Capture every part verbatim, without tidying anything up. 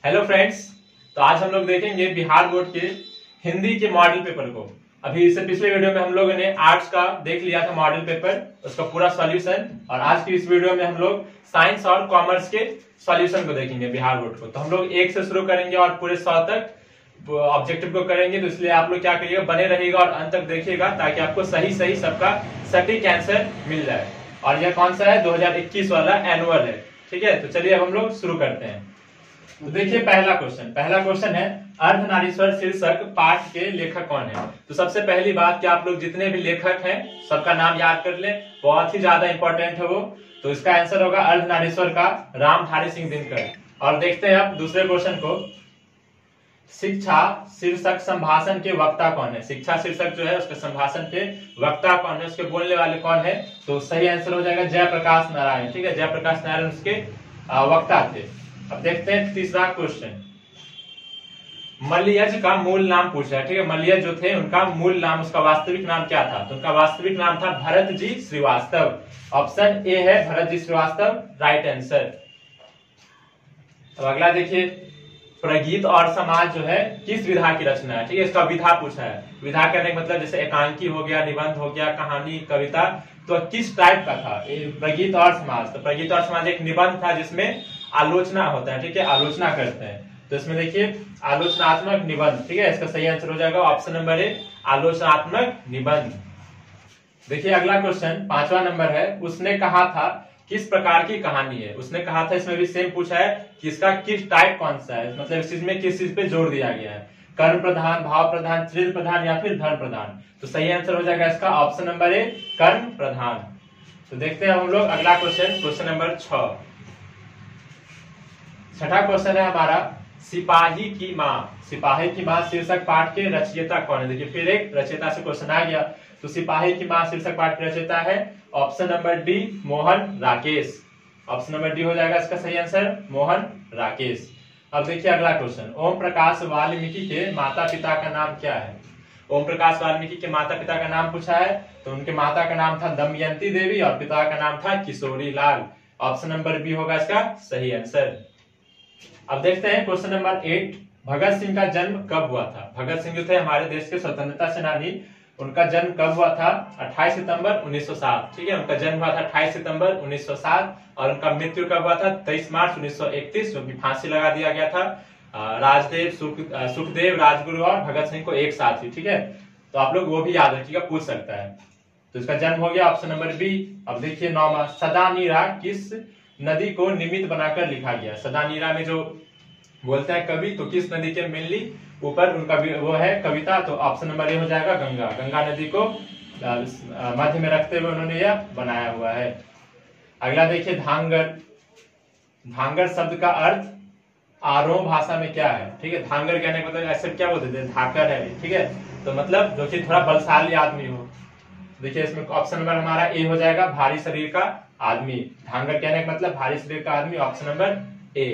Hello friends, तो आज हम लोग देखेंगे बिहार बोर्ड के हिंदी के मॉडल पेपर को। अभी इससे पिछले वीडियो में हम लोगों ने आर्ट्स का देख लिया था मॉडल पेपर, उसका पूरा सॉल्यूशन, और आज की इस वीडियो में हम लोग साइंस और कॉमर्स के सॉल्यूशन को देखेंगे बिहार बोर्ड को। तो हम लोग एक से शुरू करेंगे और पूरे सौ तक ऑब्जेक्टिव को करेंगे। तो इसलिए आप लोग क्या करिएगा, बने रहिएगा और अंत तक देखिएगा ताकि आपको सही सही सबका सटीक आंसर मिल जाए। और यह कौन सा है, दो हजार इक्कीस वाला एनुअल है। ठीक है, तो चलिए अब हम लोग शुरू करते हैं। तो देखिए पहला क्वेश्चन पहला क्वेश्चन है अर्धनारीश्वर शीर्षक पाठ के लेखक कौन है। तो सबसे पहली बात कि आप लोग जितने भी लेखक हैं सबका नाम याद कर लें, बहुत ही ज्यादा इंपॉर्टेंट है वो। तो इसका आंसर होगा अर्धनारीश्वर का रामधारी सिंह दिनकर। और देखते हैं अब दूसरे क्वेश्चन को, शिक्षा शीर्षक संभाषण के वक्ता कौन है। शिक्षा शीर्षक जो है उसके संभाषण के वक्ता कौन है, उसके बोलने वाले कौन है। तो सही आंसर हो जाएगा जयप्रकाश नारायण। ठीक है, जयप्रकाश नारायण उसके वक्ता थे। अब देखते हैं तीसरा क्वेश्चन, मलयज का मूल नाम पूछा है। ठीक है, मलयज जो थे उनका मूल नाम, उसका वास्तविक नाम क्या था। तो उनका वास्तविक नाम था भरत जी श्रीवास्तव। ऑप्शन ए है भरत जी श्रीवास्तव, राइट आंसर। अब अगला देखिए, प्रगीत और समाज जो है किस विधा की रचना है। ठीक है, इसका विधा पूछा है। विधा कहने का मतलब जैसे एकांकी हो गया, निबंध हो गया, कहानी, कविता, तो किस टाइप का था प्रगीत और समाज। तो प्रगीत और समाज एक निबंध था जिसमें आलोचना होता है। ठीक है, आलोचना करते हैं। तो इसमें देखिए आलोचनात्मक निबंध। ठीक है, इसका सही आंसर हो जाएगा ऑप्शन नंबर ए, आलोचनात्मक निबंध। देखिए अगला क्वेश्चन पांचवा नंबर है, उसने कहा था किस प्रकार की कहानी है। उसने कहा था, इसमें भी सेम पूछा है कि इसका किस टाइप कौन सा है, मतलब इस चीज में किस चीज पे जोर दिया गया है, कर्म प्रधान, भाव प्रधान, चरित्र प्रधान या फिर धर्म प्रधान। तो सही आंसर हो जाएगा इसका ऑप्शन नंबर ए, कर्म प्रधान। तो देखते हैं हम लोग अगला क्वेश्चन, क्वेश्चन नंबर छह। छठा क्वेश्चन है हमारा, सिपाही की माँ। सिपाही की माँ शीर्षक पाठ के रचयिता कौन है। देखिए फिर एक रचयिता से क्वेश्चन आ गया। तो सिपाही की माँ शीर्षक पाठ के रचयिता है option number D, Mohan Rakesh. Option number D हो जाएगा इसका सही आंसर, मोहन राकेश। अब देखिए अगला क्वेश्चन, ओम प्रकाश वाल्मीकि के माता पिता का नाम क्या है। ओम प्रकाश वाल्मीकि के माता पिता का नाम पूछा है। तो उनके माता का नाम था दमयंती देवी और पिता का नाम था Kishori Lal. Option number B होगा इसका सही आंसर। अब देखते हैं question number eight, Bhagat Singh का जन्म कब हुआ था। भगत सिंह जो थे हमारे देश के स्वतंत्रता सेनानी, उनका जन्म कब हुआ था, अट्ठाईस सितंबर उन्नीस सौ सात। ठीक है, उनका जन्म हुआ था अट्ठाईस सितंबर उन्नीस सौ सात और उनका मृत्यु कब हुआ था, तेईस मार्च उन्नीस सौ इकतीस, जो कि फांसी लगा दिया गया था। राजदेव, सुख, सुखदेव, राजगुरु और भगत सिंह को एक साथ ही। ठीक है, तो आप लोग वो भी याद रखिएगा, पूछ सकता है। तो इसका जन्म हो गया ऑप्शन नंबर बी। अब देखिए नौवा, सदानीरा किस नदी को निमित्त बनाकर लिखा गया। सदानीरा में जो बोलते हैं कवि, तो किस नदी के मेनली ऊपर उनका वो है कविता। तो ऑप्शन नंबर ए हो जाएगा गंगा। गंगा नदी को मध्य में रखते हुए उन्होंने यह बनाया हुआ है। अगला देखिए धांगर। धांगर शब्द का अर्थ आरोह भाषा में क्या है। ठीक है, धांगर कहने का मतलब ऐसे क्या बोलते थे, धाकर है। ठीक है, तो मतलब जो कि थोड़ा बलशाली आदमी हो। देखिए इसमें ऑप्शन नंबर हमारा ए हो जाएगा, भारी शरीर का आदमी। धांगर कहने का मतलब भारी शरीर का आदमी, option number A.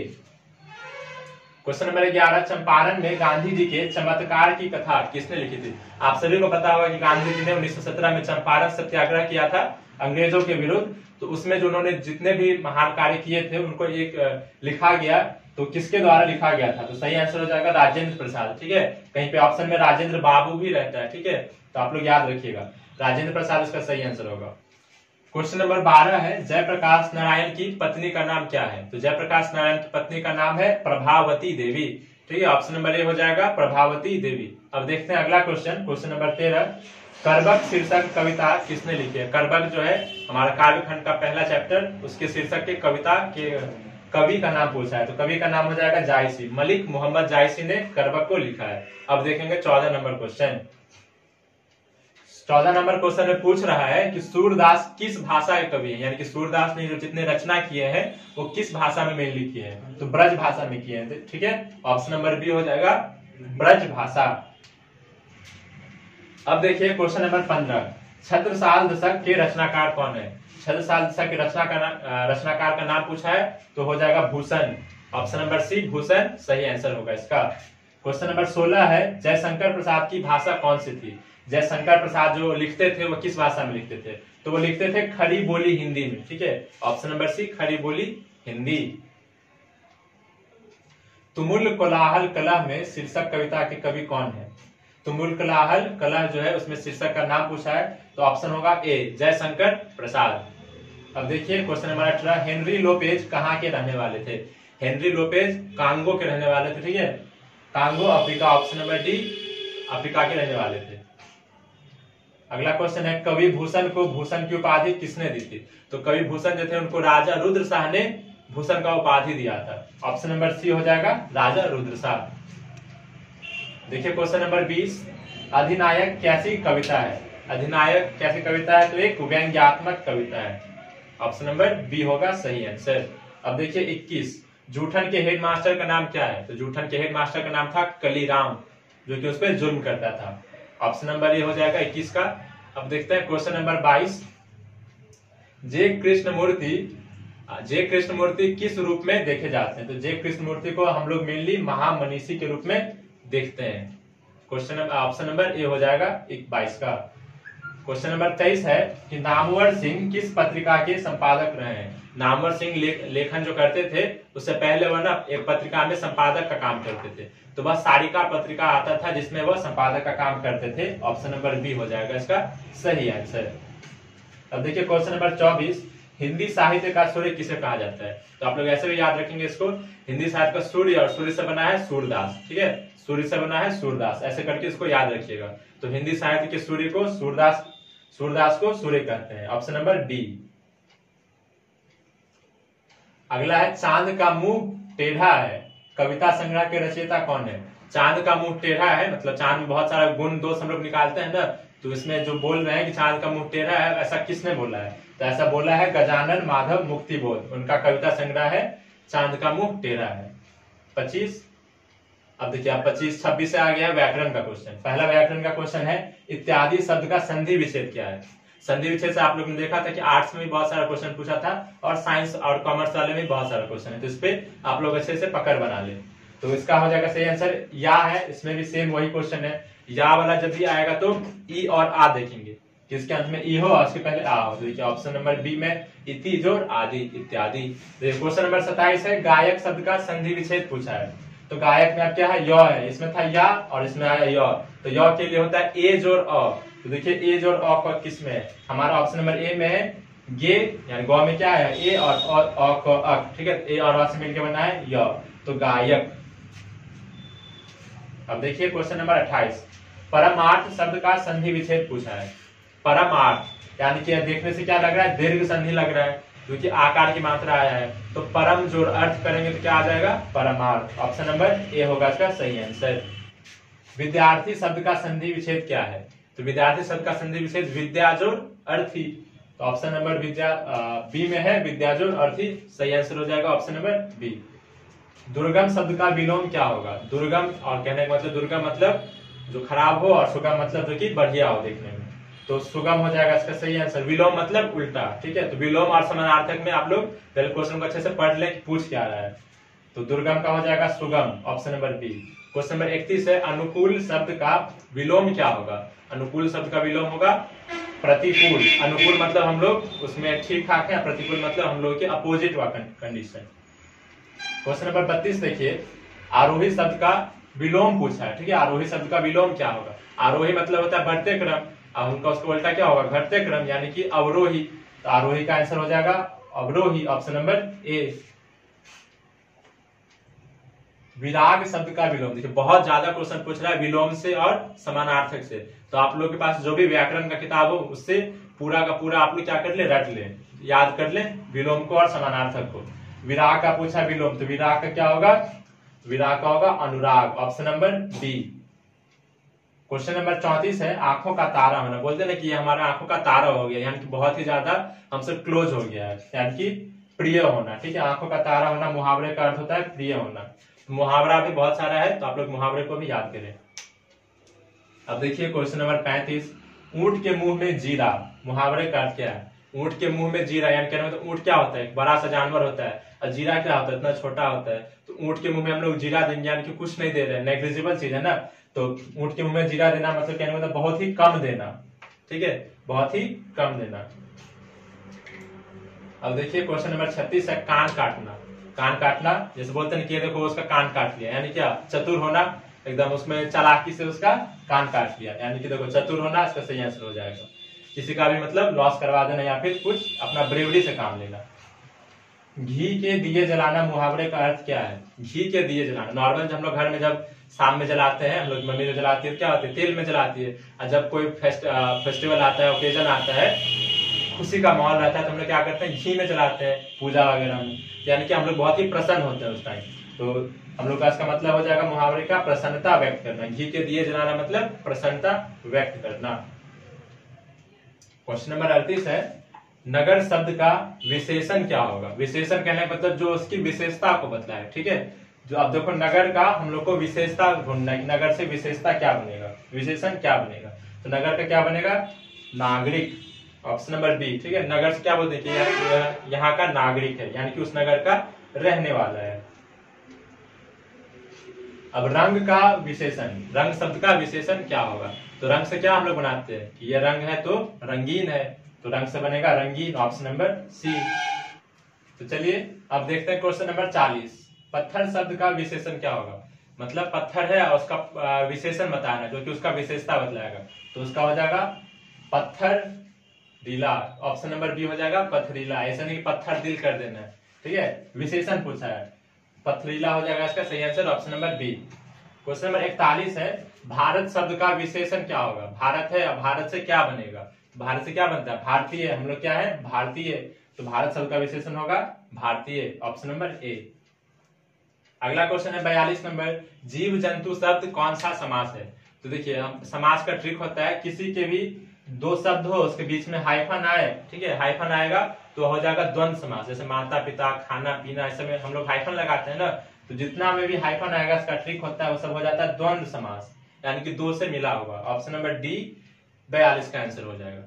Question number ग्यारह, चंपारण में गांधी जी के चमत्कार की कथा किसने लिखी थी। आप सभी को पता होगा कि गांधी जी ने उन्नीस सौ सत्रह में चंपारण सत्याग्रह किया था अंग्रेजों के विरुद्ध। तो उसमें जो उन्होंने जितने भी महान कार्य किए थे उनको एक लिखा गया। तो किसके द्वारा लिखा गया था। तो सही आंसर हो जाएगा राजेंद्र प्रसाद। ठीक है, कहीं पे ऑप्शन में राजेंद्र बाबू भी रहता है। ठीक है, तो आप लोग याद रखिएगा, राजेंद्र प्रसाद इसका सही आंसर होगा। क्वेश्चन नंबर बारह है, जयप्रकाश नारायण की पत्नी का नाम क्या है। तो जयप्रकाश नारायण की पत्नी का नाम है प्रभावती देवी। ठीक है, ऑप्शन नंबर ए हो जाएगा प्रभावती देवी। अब देखते हैं अगला क्वेश्चन, क्वेश्चन नंबर तेरह, करबक शीर्षक कविता किसने लिखी है। करबक जो है हमारा काव्यखंड का पहला चैप्टर, उसके शीर्षक के कविता के कवि का नाम पूछा है। तो कवि का नाम हो जाएगा जायसी, मलिक मोहम्मद जायसी ने करबक को लिखा है। अब देखेंगे चौदह नंबर क्वेश्चन। चौदह नंबर क्वेश्चन में पूछ रहा है कि सूरदास किस भाषा के कवि हैं, यानी कि सूरदास ने जो जितने रचना किए हैं वो किस भाषा में मेनली किए हैं। तो ब्रज भाषा में किए हैं। ठीक है, ऑप्शन नंबर बी हो जाएगा ब्रज भाषा। अब देखिए क्वेश्चन नंबर पंद्रह, छत्रसाल दशक के रचनाकार कौन है। छत्रसाल दशक के रचना का रचनाकार का नाम पूछा है। तो हो जाएगा Bhushan. Option number C Bhushan सही आंसर होगा इसका। क्वेश्चन नंबर सोलह है, जयशंकर प्रसाद की भाषा कौन सी थी। जयशंकर प्रसाद जो लिखते थे वो किस भाषा में लिखते थे। तो वो लिखते थे खड़ी बोली हिंदी में। ठीक है, ऑप्शन नंबर सी खड़ी बोली हिंदी। तुमुल कोलाहल कलह में शीर्षक कविता के कवि कौन है? तुमुल कोलाहल कलह जो है उसमें शीर्षक का नाम पूछा है, तो ऑप्शन होगा ए जयशंकर प्रसाद। अब देखिए क्वेश्चन नंबर अठारह, हेनरी लोपेज कहाँ के रहने वाले थे? हेनरी लोपेज कांगो के रहने वाले थे, ठीक है, Congo Africa, option number D Africa के रहने वाले थे। अगला क्वेश्चन है, कवि भूषण को भूषण की उपाधि किसने दी थी? तो कवि भूषण जो थे उनको राजा रुद्र शाह ने भूषण का उपाधि दिया था, ऑप्शन नंबर सी हो जाएगा राजा रुद्र शाह। देखिए क्वेश्चन नंबर बीस, अधिनायक कैसी कविता है? अधिनायक कैसी कविता है? तो एक व्यंग्यात्मक कविता है, ऑप्शन नंबर बी होगा सही आंसर। अब देखिए इक्कीस, जूठन के हेडमास्टर का नाम क्या है? तो जूठन के हेडमास्टर का नाम था कलीराम, जो कि उस पर जुल्म करता था, ऑप्शन नंबर ए हो जाएगा इक्कीस का। अब देखते हैं क्वेश्चन नंबर बाईस, जे कृष्णमूर्ति जे कृष्णमूर्ति किस रूप में देखे जाते हैं? तो जे कृष्णमूर्ति को हम लोग मेनली महामनीषी के रूप में देखते हैं, question number option number A हो जाएगा बाईस का। क्वेश्चन नंबर तेईस है कि नामवर सिंह किस पत्रिका के संपादक रहे हैं? नामवर सिंह ले, लेखन जो करते थे उससे पहले वह ना एक पत्रिका में संपादक का काम करते थे, तो वह सारिका पत्रिका आता था जिसमें वह संपादक का काम करते थे, ऑप्शन नंबर बी हो जाएगा इसका सही आंसर। अब देखिए क्वेश्चन नंबर चौबीस, हिंदी साहित्य का सूर्य किसे कहा जाता है? तो आप लोग ऐसे भी याद रखेंगे इसको, हिंदी साहित्य का सूर्य, और सूर्य से बना है सूरदास, ठीक है, सूर्य से बना है सूरदास, ऐसे करके इसको याद रखिएगा। तो हिंदी साहित्य के सूर्य को सूरदास सूरदास को सूर्य कहते हैं, ऑप्शन नंबर डी। अगला है, चांद का मुंह टेढ़ा है, कविता संग्रह के रचयिता कौन है? चांद का मुंह टेढ़ा है मतलब चांद में बहुत सारा गुण दोष हम लोग निकालते हैं ना, तो इसमें जो बोल रहे हैं कि चांद का मुंह टेढ़ा है, ऐसा किसने बोला है? तो ऐसा बोला है गजानन माधव मुक्तिबोध, उनका कविता संग्रह है चांद का मुंह टेढ़ा है। पच्चीस, अब देखिए आप पच्चीस छब्बीस से आ गया व्याकरण का क्वेश्चन। पहला व्याकरण का क्वेश्चन है, इत्यादि शब्द का संधि विच्छेद क्या है? संधि विच्छेद से आप लोगों ने देखा था कि आर्ट्स में भी बहुत सारा क्वेश्चन पूछा था और साइंस और कॉमर्स वाले में बहुत सारा क्वेश्चन है, तो इस पे आप लोग अच्छे से पकड़ बना ले। तो इसका हो जाएगा सही आंसर या है, इसमें भी सेम वही क्वेश्चन है, या वाला जब भी आएगा तो ई और आ देखेंगे, जिसके अंत में ई हो और उसके पहले आ हो। तो देखिए ऑप्शन नंबर बी में इति जोड़ आदि इत्यादि। क्वेश्चन नंबर सत्ताईस है, गायक शब्द का संधि विच्छेद पूछा है, तो गायक में अब क्या है? य है, इसमें था या और इसमें आया य, तो य के लिए होता है ए जोड़ अ। तो देखिए ए जोड़ अ का किस में है? हमारा ऑप्शन नंबर ए में है गे, यानी गौ में क्या है? ए और अ को अक, ठीक है, ए और अ से मिलकर बना है य, तो गायक। अब देखिए क्वेश्चन नंबर अट्ठाईस, परमार्थ शब्द का संधि विच्छेद पूछा है। परमार्थ यानी कि देखने से क्या लग रहा है? दीर्घ संधि लग रहा है, क्योंकि आकार की मात्रा आया है, तो परम जोड़ अर्थ करेंगे तो क्या आ जाएगा? परमार्थ, ऑप्शन नंबर ए होगा इसका सही आंसर। विद्यार्थी शब्द का संधि विच्छेद क्या है? तो विद्यार्थी शब्द का संधि विच्छेद विद्या जोड़ अर्थी, तो ऑप्शन नंबर विद्या बी में है विद्या जोड़ अर्थी, सही आंसर हो जाएगा ऑप्शन नंबर बी। दुर्गम शब्द का विलोम क्या होगा? दुर्गम और कहने का मतलब दुर्गम मतलब जो खराब हो और सुगम मतलब जो कि बढ़िया हो देखने में, तो सुगम हो जाएगा इसका सही आंसर। विलोम मतलब उल्टा, ठीक है, तो विलोम और समानार्थक में आप लोग पहले क्वेश्चन को अच्छे से पढ़ ले पूछ क्या रहा है, तो दुर्गम का हो जाएगा सुगम, option number B. Question number इकतीस है, अनुकूल शब्द का विलोम क्या होगा? अनुकूल शब्द का विलोम होगा प्रतिकूल। अनुकूल मतलब हम लोग उसमें ठीक ठाक है, प्रतिकूल मतलब हम लोग के अपोजिट कंडीशन। क्वेश्चन नंबर बत्तीस देखिए, आरोही शब्द का विलोम पूछा है, ठीक है, आरोही शब्द का विलोम क्या होगा? आरोही मतलब होता है बढ़ते क्रम, और उनका उसको उल्टा क्या होगा? घटते क्रम, यानी कि अवरोही, तो आरोही का आंसर हो जाएगा अवरोही, ऑप्शन नंबर ए। विराग शब्द का विलोम, देखिए बहुत ज्यादा क्वेश्चन पूछ रहा है विलोम से और समानार्थक से, तो आप लोग के पास जो भी व्याकरण का किताब हो उससे पूरा का पूरा आप लोग क्या कर ले? रट ले, याद कर ले विलोम को और समानार्थक को। विराग का पूछा विलोम, तो विराग का क्या होगा? विराग का होगा अनुराग, option number D. Question number चौंतीस है, आंखों का तारा होना, बोलते ना कि ये हमारा आंखों का तारा हो गया, यानी कि बहुत ही ज्यादा हमसे क्लोज हो गया है, यानी कि प्रिय होना, ठीक है, आंखों का तारा होना मुहावरे का अर्थ होता है प्रिय होना। मुहावरा भी बहुत सारा है, तो आप लोग मुहावरे को भी याद करें। अब देखिए क्वेश्चन नंबर पैंतीस, ऊंट के मुंह में जीरा, मुहावरे का अर्थ क्या है? ऊंट के मुंह में जीरा, यानी कहने मतलब ऊंट क्या होता है? बड़ा सा जानवर होता है, और जीरा क्या होता है? इतना छोटा होता है, तो ऊंट के मुंह में हम लोग जीरा देंगे, यानी कि कुछ नहीं दे रहे हैं, नेग्लिजिबल चीज है ना, तो ऊंट के मुंह में जीरा देना मतलब कहने मतलब बहुत ही कम देना, ठीक है, बहुत ही कम देना। अब देखिए क्वेश्चन नंबर छत्तीस है, कान काटना, कान काटना, जैसे बोलते हैं कि ये देखो उसका कान काट लिया, यानी क्या चतुर होना, एकदम उसमें चालाकी से उसका कान काट लिया, यानी कि देखो चतुर होना इसका सही आंसर हो जाएगा। किसी का भी मतलब लॉस करवा देना या फिर कुछ अपना ब्रेवरी से काम लेना। घी के दिए जलाना मुहावरे का अर्थ क्या है? घी के दिए जलाना, नॉर्मल जब हम लोग घर में जब शाम में जलाते हैं, हम लोग मम्मी जो जलाती है क्या होती है, तेल में जलाती है। और जब कोई फेस्ट, फेस्टिवल आता है, ओकेजन आता है, खुशी का माहौल रहता है, तो हम लोग क्या करते हैं, घी में जलाते हैं पूजा वगैरह में, यानी कि हम लोग बहुत ही प्रसन्न होते हैं उस टाइम। तो हम लोग का इसका मतलब हो जाएगा मुहावरे का प्रसन्नता व्यक्त करना। घी के दिए जलाना मतलब प्रसन्नता व्यक्त करना। क्वेश्चन नंबर अड़तीस है, नगर शब्द का विशेषण क्या होगा? विशेषण कहने का मतलब जो उसकी विशेषता को बतलाए, ठीक है। जो अब देखो नगर का हम लोग को विशेषता ढूंढना है, नगर से विशेषता क्या बनेगा, विशेषण क्या बनेगा? तो नगर का क्या बनेगा? नागरिक, ऑप्शन नंबर बी, ठीक है। नगर से क्या बोलते हैं कि यहाँ का नागरिक है, यानी कि उस नगर का रहने वाला है। अब रंग का विशेषण, रंग शब्द का विशेषण क्या होगा? तो रंग से क्या हम लोग बनाते हैं कि ये रंग है तो रंगीन है, तो रंग से बनेगा रंगीन, ऑप्शन नंबर सी। तो चलिए अब देखते हैं क्वेश्चन नंबर चालीस, पत्थर शब्द का विशेषण क्या होगा? मतलब पत्थर है और उसका विशेषण बताना जो कि उसका विशेषता बतलाएगा, तो उसका हो जाएगा पत्थरीला, ऑप्शन नंबर बी हो जाएगा पथरीला। ऐसा नहीं कि पत्थर दिल कर देना है, ठीक है, विशेषण पूछा है, पथरीला हो जाएगा इसका सही answer, option number B. Question number इकतालीस है, भारत शब्द का विशेषण क्या होगा? भारत है, भारत से क्या बनेगा? भारत से क्या बनता है? भारतीय, हम लोग क्या है, भारतीय, तो भारत शब्द का विशेषण होगा भारतीय, ऑप्शन नंबर ए। अगला क्वेश्चन है बयालीस नंबर, जीव जंतु शब्द कौन सा समास है? तो देखिए हम समास का ट्रिक होता है, किसी के भी दो शब्द हो उसके बीच में हाइफन आए, ठीक है, हाइफन आएगा तो हो जाएगा द्वंद्व समास। जैसे माता पिता, खाना पीना, इस समय हम लोग हाइफन लगाते हैं ना, तो जितना में भी हाइफन आएगा इसका ट्रिक होता है वो सब हो जाता है द्वंद्व समास, यानी कि दो से मिला हुआ। ऑप्शन नंबर डी बयालीस का आंसर हो जाएगा।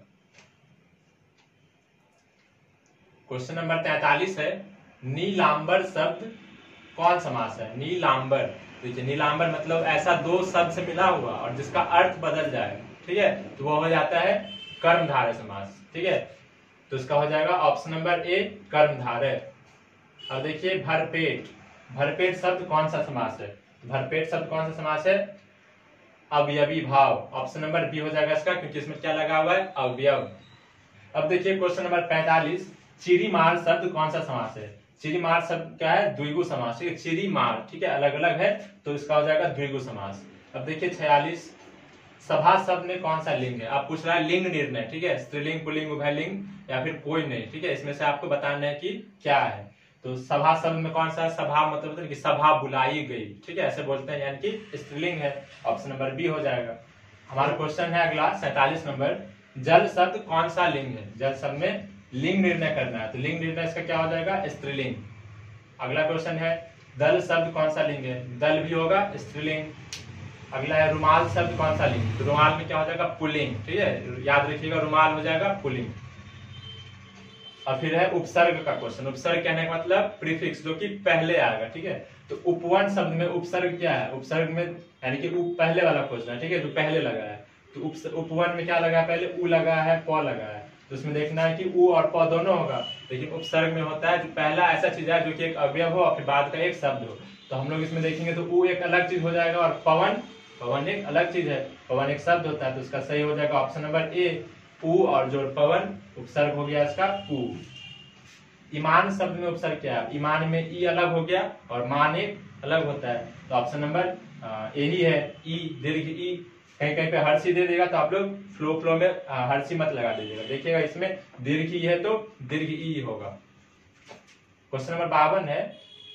क्वेश्चन नंबर तैतालीस है, नीलांबर शब्द कौन समास है? नीलांबर, देखिए नीलांबर मतलब ऐसा दो शब्द से मिला हुआ और जिसका अर्थ बदल जाए, ठीक है, तो वो हो जाता है कर्मधारय समास, ठीक है। तो इसका हो जाएगा ऑप्शन नंबर ए कर्मधारय। अब देखिए भरपेट, भरपेट शब्द कौन सा समास है? भरपेट शब्द कौन सा समास है? अवयवी भाव, ऑप्शन नंबर बी हो जाएगा इसका, क्योंकि इसमें क्या लगा हुआ है, अवयव। अब देखिए क्वेश्चन नंबर पैंतालीस, चिरीमार शब्द कौन सा समास है? चिरीमार शब्द क्या है? द्विगु समास, ठीक है, चिरीमार, ठीक है, अलग अलग है, तो इसका हो जाएगा द्विगु समास। अब देखिए छियालीस, सभा शब्द में कौन सा लिंग है? आप पूछ रहा है लिंग निर्णय, ठीक है, स्त्रीलिंग पुल्लिंग उभयलिंग या फिर कोई नहीं, ठीक है, इसमें से आपको बताना है कि क्या है। तो सभा शब्द में कौन सा? सभा मतलब कि सभा बुलाई गई, ठीक है, ऐसे बोलते हैं, यानी कि स्त्रीलिंग है, ऑप्शन नंबर बी हो जाएगा। हमारा क्वेश्चन है अगला सैतालीस नंबर, जल शब्द कौन सा लिंग है? जल शब्द में लिंग निर्णय करना है, तो लिंग निर्णय इसका क्या हो जाएगा? स्त्रीलिंग। अगला क्वेश्चन है दल शब्द कौन सा लिंग है? दल भी होगा स्त्रीलिंग। अगला है रुमाल शब्द कौन सा लिंग? तो रुमाल में क्या हो जाएगा? पुल्लिंग, ठीक है, याद रखिएगा रुमाल हो जाएगा पुल्लिंग। और फिर है उपसर्ग का क्वेश्चन, उपसर्ग कहने का मतलब प्रीफिक्स जो कि पहले आएगा, ठीक है। तो उपवन शब्द में उपसर्ग क्या है? उपसर्ग में यानी कि उप पहले वाला क्वेश्चन है, ठीक है, जो पहले लगा है। तो उपवन में क्या लगा है? पहले उ लगा है, प लगा है, तो उसमें देखना है कि उ और प दोनों होगा। लेकिन उपसर्ग में होता है जो पहला ऐसा चीज है जो कि एक अवयव हो और फिर बाद का एक शब्द हो, तो हम लोग इसमें देखेंगे तो उ एक अलग चीज हो जाएगा और पवन पवन एक अलग चीज है, पवन एक शब्द होता है, तो इसका सही हो जाएगा ऑप्शन नंबर ए उ और जो पवन उपसर्ग हो गया इसका उ। ईमान शब्द में उपसर्ग क्या है? ईमान में ई अलग हो गया और मान एक अलग होता है, तो ऑप्शन नंबर ए ही है, ई दीर्घ ई। कहीं कहीं पे हर्षी दे देगा तो आप लोग फ्लो फ्लो में हर्षी मत लगा दीजिएगा, देखिएगा इसमें दीर्घ ई है तो दीर्घ ई होगा। क्वेश्चन नंबर बावन है,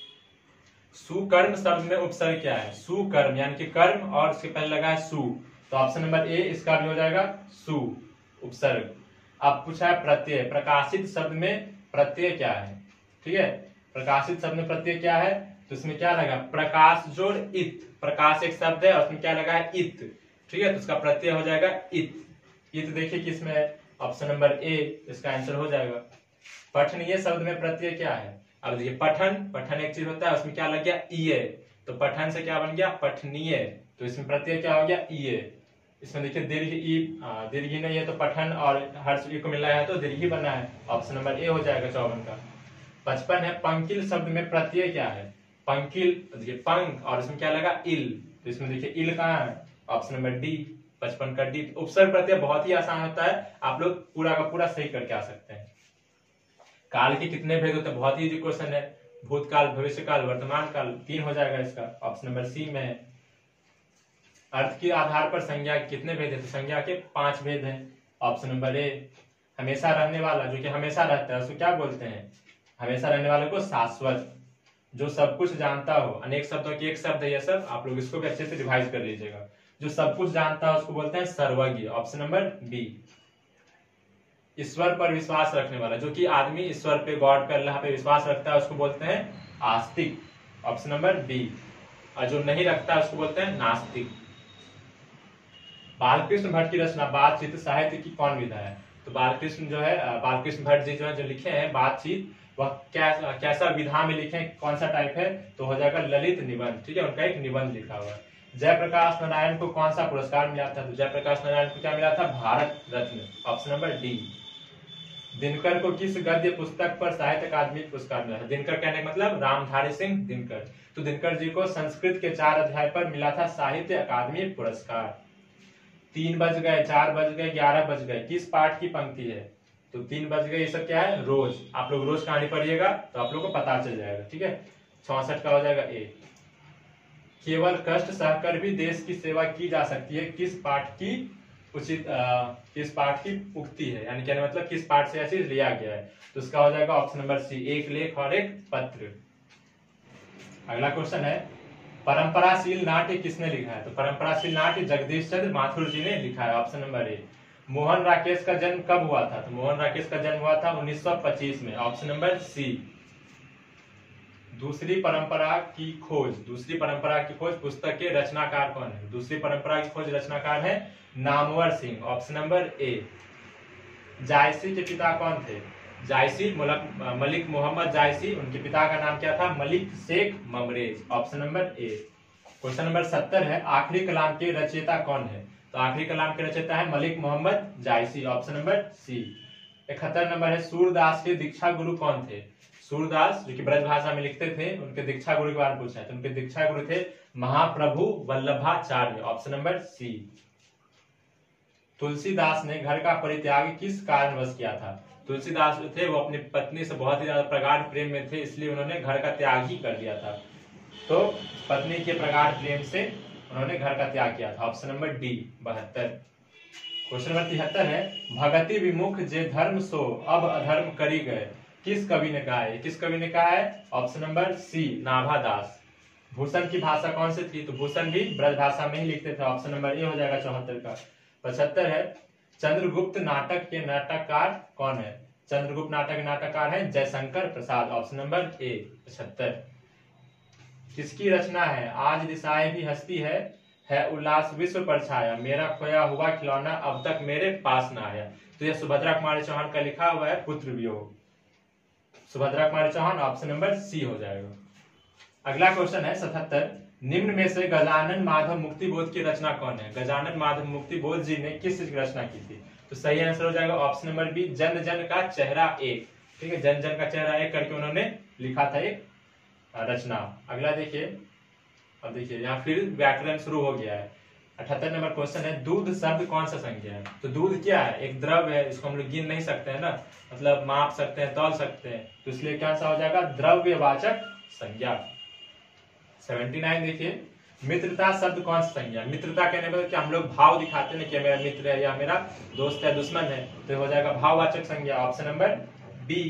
सुकर्म शब्द में उपसर्ग क्या है? सुकर्म यानी कि कर्म और उसके पहले लगा है सु, तो ऑप्शन नंबर ए इसका भी हो जाएगा सु उपसर्ग। अब पूछा है प्रत्यय, प्रकाशित शब्द में प्रत्यय क्या है? ठीक है, प्रकाशित शब्द में प्रत्यय क्या है? तो इसमें क्या लगा? प्रकाश जोड़ इत, प्रकाश एक शब्द है और उसमें क्या लगा है? इत, ठीक है, तो उसका प्रत्यय हो जाएगा इत। इत देखिए किसमें है? ऑप्शन नंबर ए इसका आंसर हो जाएगा। पठनीय शब्द में प्रत्यय क्या है? अब देखिए पठन, पठन एक चीज होता है, उसमें क्या लग गया? ईए, तो पठन से क्या बन गया? पठनीय, तो इसमें प्रत्यय क्या हो गया? ईए। इसमें देखिए दीर्घ ई, दीर्घ नहीं है तो पठन और हर्ष ई को मिला है तो दीर्घ ही बना है, ऑप्शन नंबर ए हो जाएगा चौवन का। पचपन है। पंकिल शब्द में प्रत्यय क्या है? पंकिल, देखिए पंख और इसमें क्या लगा? इल, तो इसमें देखिए इल कहाँ है? ऑप्शन नंबर डी, पचपन का डी। उपसर्ग प्रत्यय बहुत ही आसान होता है, आप लोग पूरा का पूरा सही करके आ सकते हैं। काल के कितने भेद होते हैं? बहुत ही इजी क्वेश्चन है। भूतकाल, भविष्य काल, वर्तमान काल, तीन हो जाएगा इसका, ऑप्शन नंबर सी में है। अर्थ के आधार पर संज्ञा कितने भेद है? तो संज्ञा के पांच भेद हैं, ऑप्शन नंबर ए। हमेशा रहने वाला, जो कि हमेशा रहता है, उसको क्या बोलते हैं? हमेशा रहने वाले को शाश्वत। जो सब कुछ जानता हो, अनेक शब्दों की एक शब्द है यह सब, आप लोग इसको भी अच्छे से रिवाइज कर लीजिएगा। जो सब कुछ जानता है उसको बोलते हैं सर्वज्ञ, ऑप्शन नंबर बी। ईश्वर पर विश्वास रखने वाला, जो कि आदमी ईश्वर पे, गॉड पे, अल्लाह पे विश्वास रखता है, उसको बोलते हैं आस्तिक, ऑप्शन नंबर बी। और जो नहीं रखता है उसको बोलते हैं नास्तिक। बालकृष्ण भट्ट की रचना बातचीत साहित्य की कौन विधा है? तो बालकृष्ण जो है, बालकृष्ण भट्ट जी जो है, जो लिखे हैं बातचीत, वह क्या कैसा विधा में लिखे, कौन सा टाइप है? तो हो जाएगा ललित निबंध, ठीक है, उनका एक निबंध लिखा हुआ है। जयप्रकाश नारायण को कौन सा पुरस्कार मिला था? तो जयप्रकाश नारायण को क्या मिला था? Bharat Ratna, option number D. Dinkar को किस गद्य पुस्तक पर साहित्य अकादमी पुरस्कार मिला था? दिनकर कहने का मतलब रामधारी सिंह दिनकर। तो दिनकर जी को संस्कृत के चार अध्याय पर मिला था साहित्य अकादमी पुरस्कार। तीन बज गए, चार बज गए, ग्यारह बज गए, किस पाठ की पंक्ति है? तो तीन बज गए, ये सब क्या है? रोज। आप लोग रोज कहानी पढ़िएगा तो आप लोग को पता चल जाएगा, ठीक है। चौसठ का हो जाएगा ए। केवल कष्ट सहकर भी देश की सेवा की जा सकती है, किस पाठ की उचित किस पाठ की उक्ति है? यानी कहने मतलब किस पाठ से ऐसी लिया गया है? तो इसका हो जाएगा ऑप्शन नंबर सी, एक लेख और एक पत्र। अगला क्वेश्चन है, परंपराशील नाट्य किसने लिखा है? तो परंपराशील नाट्य जगदीश चंद्र माथुर जी ने लिखा है, option number A. Mohan Rakesh का जन्म कब हुआ था? तो मोहन राकेश का जन्म हुआ था उन्नीस सौ पच्चीस में, ऑप्शन नंबर सी। दूसरी परंपरा की खोज, दूसरी परंपरा की खोज पुस्तक के रचनाकार कौन है? दूसरी परंपरा की खोज रचनाकार है Namvar Singh, option number A. Jayasi के पिता कौन थे? जायसी मलिक मोहम्मद जायसी, उनके पिता का नाम क्या था? Malik Sheikh Mamrez, option number A. Question number सत्तर है, आखिरी कलाम के रचयिता कौन है? तो आखिरी कलाम के रचयिता है Malik Mohammad Jayasi, option number C. इकहत्तर नंबर है, सूरदास के दीक्षा गुरु कौन थे? सूरदास जो कि ब्रज भाषा में लिखते थे, उनके दीक्षा गुरु के बारे में पूछा है, तो उनके दीक्षा गुरु थे Mahaprabhu Vallabhacharya, option number C. Tulsidas ने घर का परित्याग किस कारणवश किया था? तुलसीदास जो थे वो अपनी पत्नी से बहुत ही ज्यादा प्रगाढ़ प्रेम में थे, इसलिए उन्होंने घर का त्याग ही कर लिया था। तो पत्नी के प्रगाढ़ प्रेम से उन्होंने घर का त्याग किया था, ऑप्शन नंबर डी, बहत्तर। क्वेश्चन नंबर तिहत्तर है, भगति विमुख जे धर्म सो अब अधर्म करी गए, किस कवि ने कहा है? किस कवि ने कहा है? Option number C, Nabhadas. Bhushan की भाषा कौन सी थी? तो भूषण भी ब्रज भाषा में ही लिखते थे, ऑप्शन नंबर ए हो जाएगा चौहत्तर का। पचहत्तर है, चंद्रगुप्त नाटक के नाटककार कौन है? चंद्रगुप्त नाटक के नाटककार है Jaishankar Prasad, option number A, पचहत्तर। किसकी रचना है, आज दिशाएं भी हंसती है, है उल्लास विश्व पर छाया, मेरा खोया हुआ खिलौना अब तक मेरे पास ना आया? तो यह सुभद्रा कुमारी चौहान का लिखा हुआ है पुत्र वियोग, Subhadra Kumari Chauhan, option number C हो जाएगा। अगला क्वेश्चन है सतहत्तर, निम्न में से गजानन माधव मुक्तिबोध की रचना कौन है? गजानन माधव मुक्तिबोध जी ने किस चीज की रचना की थी? तो सही आंसर हो जाएगा ऑप्शन नंबर बी, जन जन का चेहरा एक, ठीक है, जन जन का चेहरा एक करके उन्होंने लिखा था एक रचना। अगला देखिए, अब देखिए यहाँ फिर व्याकरण शुरू हो गया है। अठहत्तर नंबर क्वेश्चन है, दूध शब्द कौन सा संज्ञा है? तो दूध क्या है? एक द्रव्य है, इसको हम लोग गिन नहीं सकते हैं ना, मतलब माप सकते हैं, तौल सकते हैं, तो इसलिए क्या सा हो जाएगा? द्रव्यवाचक संज्ञा। उन्यासी देखिए, मित्रता शब्द कौन सा संज्ञा? मित्रता कहने पर क्या हम लोग भाव दिखाते हैं कि मेरा मित्र है या मेरा दोस्त है, दुश्मन है, तो हो जाएगा भाववाचक संज्ञा, ऑप्शन नंबर बी।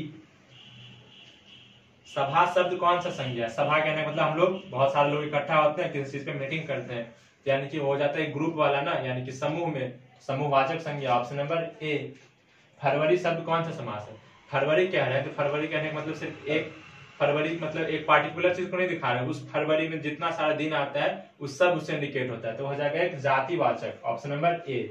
सभा शब्द कौन सा संज्ञा? सभा कहने मतलब हम लोग बहुत सारे लोग इकट्ठा होते हैं, किसी चीज पे मीटिंग करते हैं, यानी कि हो जाता है ग्रुप वाला ना, यानी कि समूह में, समूहवाचक संज्ञा, ऑप्शन नंबर ए। फरवरी शब्द कौन सा समास है? फरवरी कह रहे हैं तो फरवरी कहने का मतलब सिर्फ एक फरवरी, मतलब एक पार्टिकुलर चीज को नहीं दिखा रहे, उस फरवरी में जितना सारा दिन आता है उस सब उससे इंडिकेट होता है, तो हो जाएगा एक जातिवाचक, ऑप्शन नंबर ए।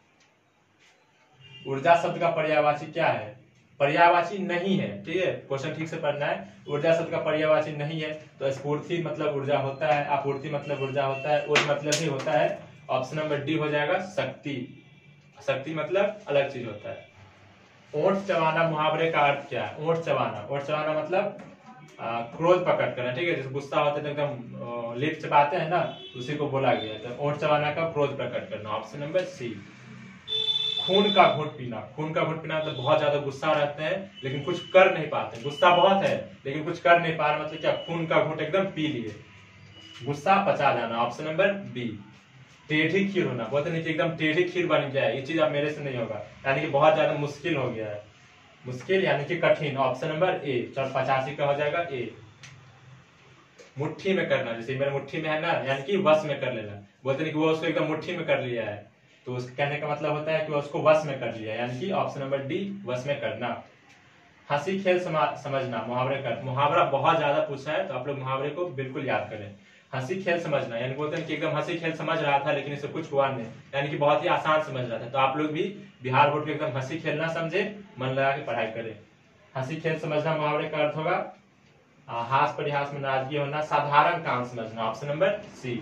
ऊर्जा शब्द का पर्यायवाची क्या है? पर्यायवाची नहीं है, ठीक है, क्वेश्चन ठीक से पढ़ना है। ऊर्जा शब्द का पर्यायवाची नहीं है, तो स्फूर्ति मतलब ऊर्जा होता है, आपूर्ति मतलब ऊर्जा होता है, और मतलब ही होता है, ऑप्शन नंबर डी हो जाएगा शक्ति। शक्ति मतलब अलग चीज होता है। ओंठ चबाना मुहावरे का अर्थ क्या है? ओंठ चबाना, ओंठ चबाना मतलब आ, क्रोध प्रकट करना, ठीक है। जैसे गुस्सा होता है तो एकदम लिप चबाते हैं ना, उसी को बोला गया। तो ओंठ चबाना का क्रोध प्रकट करना, ऑप्शन नंबर सी। खून का घूंट पीना, खून का घूंट पीना मतलब बहुत ज्यादा गुस्सा रहते हैं लेकिन कुछ कर नहीं पाते, गुस्सा बहुत है लेकिन कुछ कर नहीं पा रहे, मतलब क्या, खून का घूंट एकदम पी लिए, गुस्सा पचा जाना, ऑप्शन नंबर बी। टेढ़ी खीर होना, बोलते नहीं कि एकदम टेढ़ी खीर बन गया है, ये चीज अब मेरे से नहीं होगा, यानी कि बहुत ज्यादा मुश्किल हो गया है, मुश्किल यानी कि कठिन, ऑप्शन नंबर ए। चल पचासी का हो जाएगा ए। मुट्ठी में करना, जैसे मेरे मुट्ठी में है ना, यानी कि वश में कर लेना, बोलते नहीं कि वो उसको एकदम मुट्ठी में कर लिया है, तो उसके कहने का मतलब होता है कि वो उसको वश में कर लिया, यानी कि ऑप्शन नंबर डी वश में करना। हंसी खेल समझना, मुहावरे का, मुहावरा बहुत ज्यादा पूछा है तो आप लोग मुहावरे को बिल्कुल याद करें। हंसी खेल समझना, यानी बोलते हैं कि एकदम हंसी खेल समझ रहा था लेकिन इसे कुछ हुआ नहीं, यानी कि बहुत ही आसान समझ रहा था, तो आप लोग भी बिहार बोर्ड में एकदम हंसी खेल ना समझे, मन लगा के पढ़ाई करें। हंसी खेल समझना मुहावरे का अर्थ होगा हास परिहास में नाराजगी होना, साधारण काम समझना, ऑप्शन नंबर सी।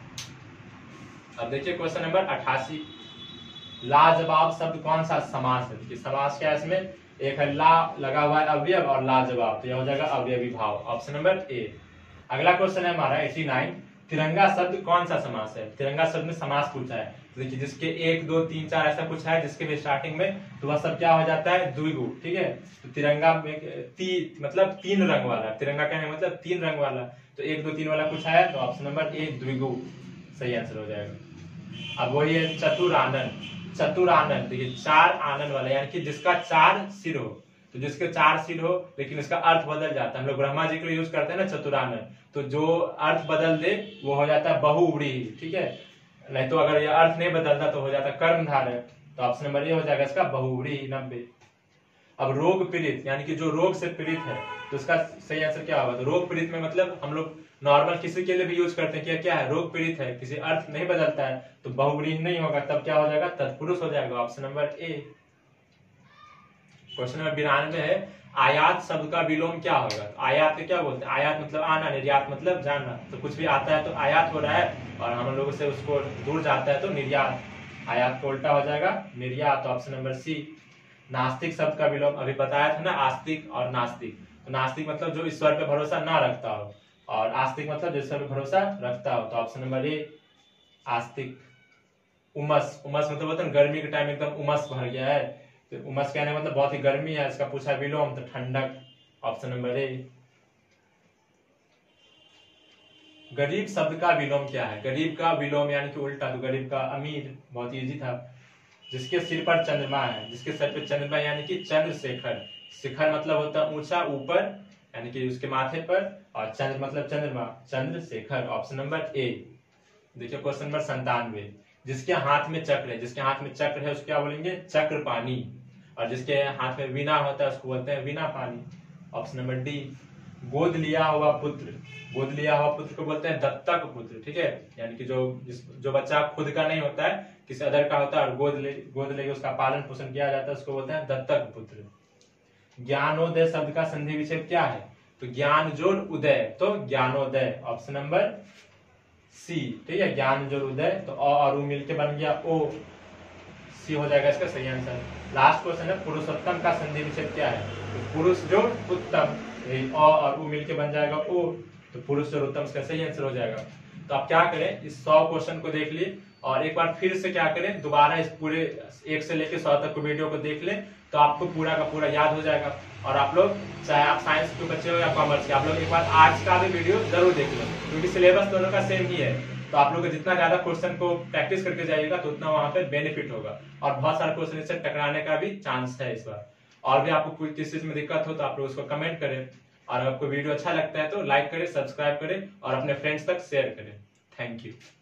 अब देखिए क्वेश्चन नंबर अठासी, लाजवाब शब्द कौन सा समास है? देखिए समास क्या है इसमें, एक है ला लगा हुआ है अवयव और लाजवाब, तो यह हो जाएगा अवयवी भाव, ऑप्शन नंबर ए। अगला क्वेश्चन है हमारा नवासी, तिरंगा शब्द कौन सा समास है? तिरंगा शब्द में समास पूछा है, तो देखिए जिसके एक दो तीन चार ऐसा कुछ है, जिसके भी स्टार्टिंग में, तो वह सब क्या हो जाता है, द्विगु, ठीक है। तो तिरंगा में ती, मतलब तीन रंग वाला, तिरंगा कहने मतलब तीन रंग वाला, तो एक दो तीन वाला कुछ है, तो ऑप्शन नंबर ए द्विगु सही आंसर हो जाएगा। अब वही है चतुरानन, चतुरानन देखिए चार आनंद वाला, यानी कि जिसका चार सिर हो, तो जिसके चार सिर हो लेकिन इसका अर्थ बदल जाता है, हम लोग ब्रह्मा जी के लिए यूज करते हैं ना चतुरानन, तो जो अर्थ बदल दे वो हो जाता है बहुव्रीहि, ठीक है। नहीं तो अगर ये अर्थ नहीं बदलता तो हो जाता कर्मधारय, तो ऑप्शन नंबर ए हो जाएगा इसका बहुव्रीहि नब्बे। अब रोग पीड़ित, यानी कि जो रोग से पीड़ित है, तो इसका सही आंसर क्या होगा? तो रोग पीड़ित में मतलब हम लोग नॉर्मल किसी के लिए भी यूज करते हैं, क्या क्या है, रोग पीड़ित है, किसी अर्थ नहीं बदलता है, तो बहुव्रीहि नहीं होगा, तब क्या हो जाएगा, तत्पुरुष हो जाएगा, option number A. Question number बिरानवे है, आयात शब्द का विलोम क्या होगा? तो आयात के क्या बोलते हैं? आयात मतलब आना, निर्यात मतलब जाना, तो कुछ भी आता है तो आयात हो रहा है और हम लोगों से उसको दूर जाता है तो निर्यात, आयात को उल्टा हो जाएगा निर्यात, ऑप्शन नंबर सी। नास्तिक शब्द का विलोम अभी बताया था ना, आस्तिक और नास्तिक, तो नास्तिक मतलब जो ईश्वर पे भरोसा ना रखता हो, और आस्तिक मतलब जो ईश्वर पे भरोसा रखता हो, तो ऑप्शन नंबर ए आस्तिक। उमस, उमस मतलब होता है गर्मी के टाइम एकदम उमस भर गया है, तो उमस कहने मतलब बहुत ही गर्मी है, इसका पूछा विलोम तो ठंडक, ऑप्शन नंबर ए। गरीब शब्द का विलोम क्या है? गरीब का विलोम यानी कि उल्टा, तो गरीब का अमीर, बहुत इजी था। जिसके सिर पर चंद्रमा है, जिसके सर पे चंद्रमा यानी कि चंद्रशेखर, शिखर मतलब होता है ऊंचा ऊपर, यानी कि उसके माथे पर, और चंद्र मतलब चंद्रमा, चंद्रशेखर, ऑप्शन नंबर ए। देखिए क्वेश्चन नंबर संतानवे, जिसके हाथ में चक्र है, जिसके हाथ में चक्र है उसको क्या बोलेंगे? चक्रपाणी, और जिसके हाथ में वीणा होता है उसको बोलते हैं वीणा पानी, ऑप्शन नंबर डी। गोद लिया हुआ पुत्र, गोद लिया हुआ पुत्र को बोलते हैं दत्तक पुत्र, ठीक है, यानी कि जो जो बच्चा खुद का नहीं होता है, किसी अदर का होता है और गोद ले गोद लेके उसका पालन पोषण किया जाता है, उसको बोलते हैं दत्तक पुत्र। ज्ञानोदय शब्द का संधि विच्छेद क्या है? तो ज्ञान जोड़ उदय, तो ज्ञानोदय, ऑप्शन नंबर सी, ठीक है, ज्ञान जोड़ उदय, तो अ और उ मिलके बन गया ओ, सी हो जाएगा इसका सही आंसर। लास्ट क्वेश्चन है, पुरुषोत्तम का संधि विच्छेद क्या है? तो पुरुष जोड़ उत्तम, अ और उ मिलके बन जाएगा ओ, तो पुरुष जोड़ उत्तम इसका सही आंसर हो जाएगा। तो आप क्या करें, इस सौ क्वेश्चन को देख लिए और एक बार फिर से क्या करें, दोबारा इस पूरे एक से लेकर सौ तक को वीडियो को देख लें, तो आपको पूरा का पूरा याद हो जाएगा। और आप लोग चाहे आप साइंस के बच्चे हो या कॉमर्स के, आप लोग एक बार आर्ट्स का भी वीडियो जरूर देख लो, क्योंकि सिलेबस दोनों का सेम ही है, तो आप लोग जितना ज्यादा क्वेश्चन को प्रैक्टिस करके जाइएगा तो उतना वहां पे बेनिफिट होगा, और बहुत सारे क्वेश्चन इससे टकराने का भी चांस है इस बार। और भी आपको कोई किस चीज में दिक्कत हो तो आप लोग उसको कमेंट करें, और आपको वीडियो अच्छा लगता है तो लाइक करें, सब्सक्राइब करें और अपने फ्रेंड्स तक शेयर करें। Thank you.